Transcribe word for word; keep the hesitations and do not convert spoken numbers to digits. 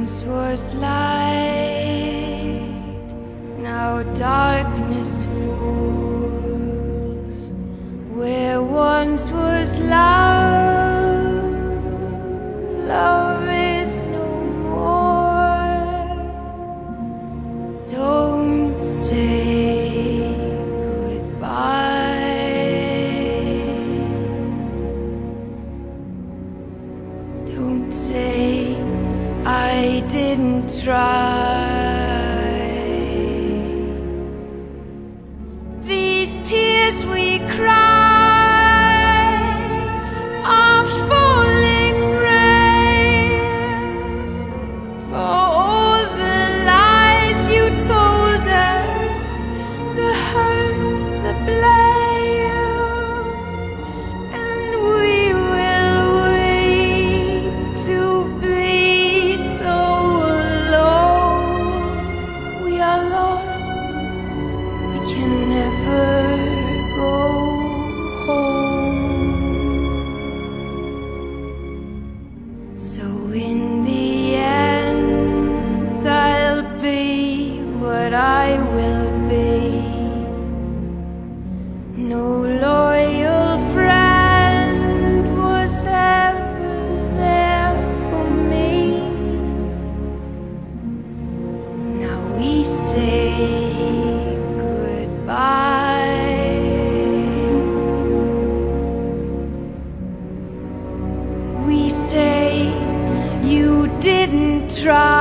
once was light, now darkness falls. Where once was love, love is no more. Don't say goodbye. Don't say I didn't try. These tears we cry are falling rain for all the lies you told us, the hurt, the blame, and we will wait to be so alone. We are lost, we can never go home. So in the end, I'll be what I will be. No loyal friend was ever there for me. Now we say goodbye. We say you didn't try.